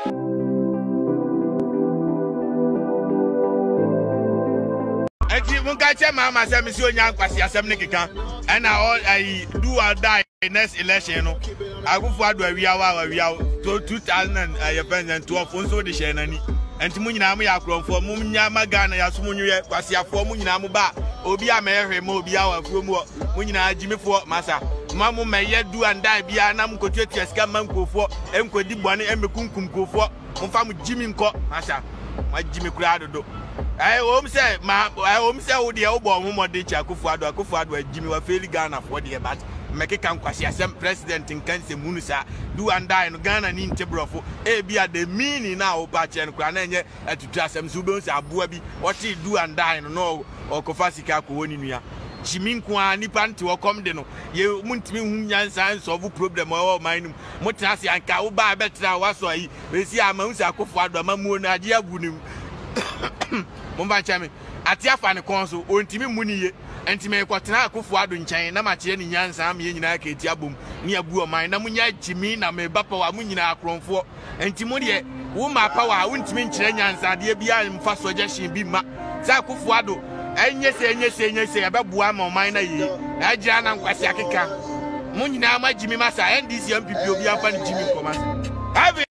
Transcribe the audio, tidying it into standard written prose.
Munka che Mahama say me si onya kwasi asem ne keka and all I do or die next election no agufo ado awia to 2012 nso de hye nani enti munyina am ya akronfo munya magana ya so munye kwasi afo munyina am ba obi amehwe ma obi awafuo mu munyina agimefo masa mamu meye do and die bia na mkotuatua sika mankofo enkodi bone emekunkum kofo mfa mu jimi nko masa ma jimi kura dodo I home say wo de obo homode chi akufo ado agimi wa feli Ghana for de but make kan kwasi asem president nkanse munu sa do and die no Ghana ni ntebrofo e bia the meaning na wo pa che no kra na enye atutu asem so be nsa aboa bi what do and die no okofa sika ko woni nua jimi nko a nipa nte wo kom de no ye muntimi hu nyansa solve problem o man mutena se anka wo ba betra waso yi we si amahunsa akufo ado amamuo na age agu nim Mumba chame atiafa ne konso ontimi muniye entime kwotena akufo ado nkyɛn na makyɛ ne nyansa am ye nyina ka eti abom ne abu o man na munya jimi na me bapa wa munyina akronfo entimu de wo ma pa wa wontimi nkyerɛ nyansa de bia mfa suggestion bi ma za akufo ado enye se ebeboa ma man na yi agira na nkwasi akeka munyina ma jimi masa NDC MPP obi amfa ne jimi komasa